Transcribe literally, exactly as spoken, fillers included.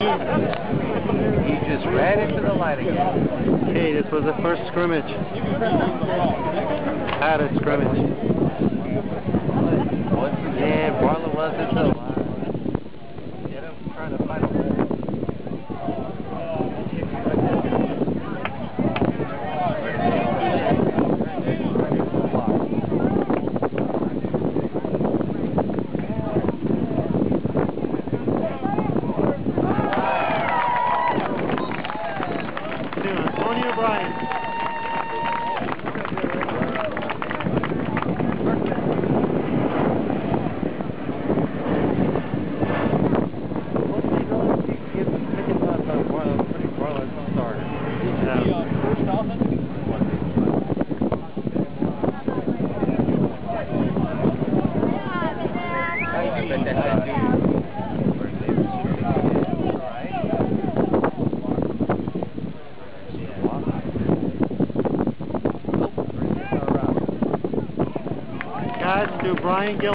He just ran into the light again. Okay, this was the first scrimmage. Padded scrimmage. Once again, Barlow wasn't alive. Get him trying to fight him. Guys, to Brian Gill.